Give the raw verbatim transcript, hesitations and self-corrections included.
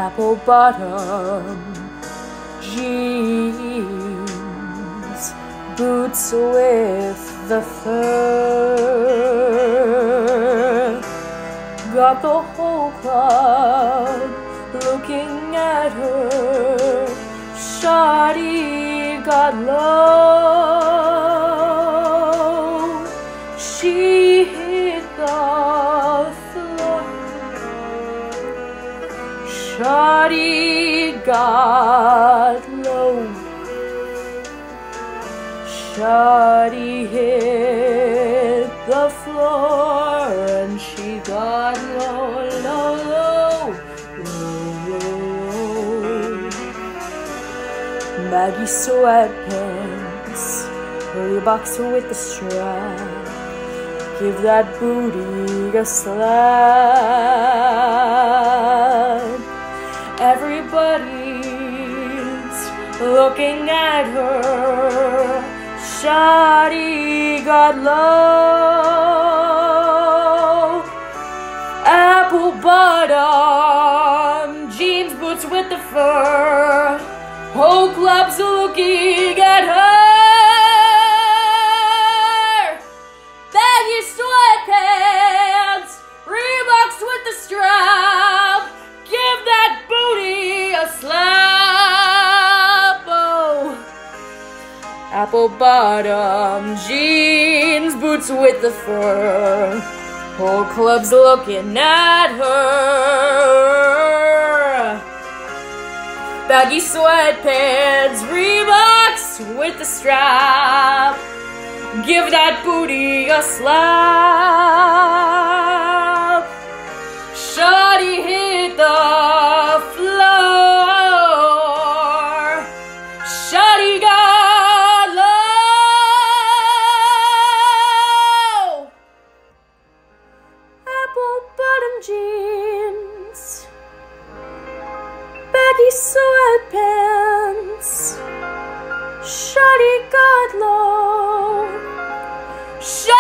apple bottom jeans, boots with the fur. Got the whole club looking at her. Shawty got low. She hit the floor. Shawty got low. Shawty hit the floor and she got low, low, low, low, low. Baggy sweatpants, Reeboks with the strap. Give that booty a slap. Everybody's looking at her. Shawty got low. Apple bottom jeans, boots with the fur. Whole club's looking at her. Baggy sweatpants, Reeboks with the strap. Give that booty a slap. Oh. Apple bottom jeans, boots with the fur. Whole club's looking at her. Baggy sweatpants, Reeboks with the strap. Give that booty a slap. Shawty hit the floor. Shawty got low. Apple bottom jeans, baggy sweatpants. Shawty got low. Shawty